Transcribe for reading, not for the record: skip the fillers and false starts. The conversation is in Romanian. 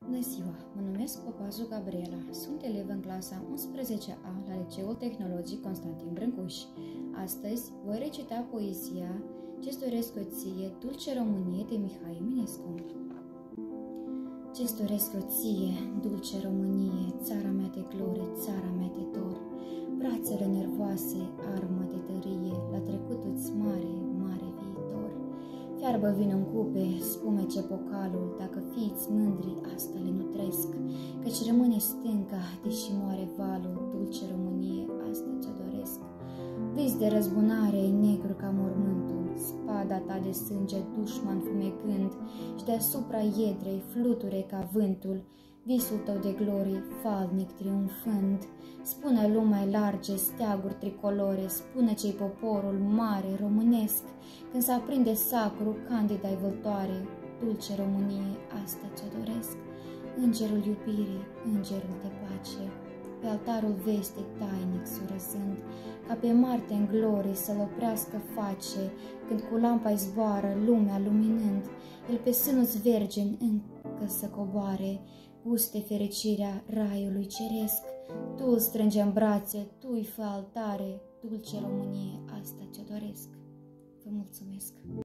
Bună ziua! Mă numesc Popazu Gabriela. Sunt elevă în clasa 11A la Liceul Tehnologic Constantin Brâncuș. Astăzi voi recita poezia Ce-ți doresc o ție, dulce Românie de Mihai Eminescu. Ce-ți doresc o ție, dulce Românie, țara mea de glorie, țara mea de dor, brațele nervoase, armă de tărie, la trecutul-ți mare, mare viitor. Fiarbă vin în cupe, spumece pocalul, dacă fiiți mândri, asta le nutresc, căci rămâne stânca, deși moare valul, dulce Românie, asta ți-o doresc. Vis de răzbunare, negru ca mormântul, spada ta de sânge dușman fumegând, și deasupra iedrei fluture ca vântul, visul tău de glorie, falnic triumfând. Spune lumea large, steaguri tricolore, spune ce-i poporul mare românesc, când s-aprinde sacru, candida-i văltoare, dulce Românie, asta ți-o doresc. Îngerul iubirii, îngerul de pace, pe altarul vestic tainic surăsând, ca pe Marte în glorie să-l oprească face, când cu lampa-i zboară lumea luminând, el pe sânul-ți vergin încă să coboare, guste fericirea raiului ceresc, tu îl strângi în brațe, tu îi fă altare, dulce Românie, asta ți-o doresc. Vă mulțumesc!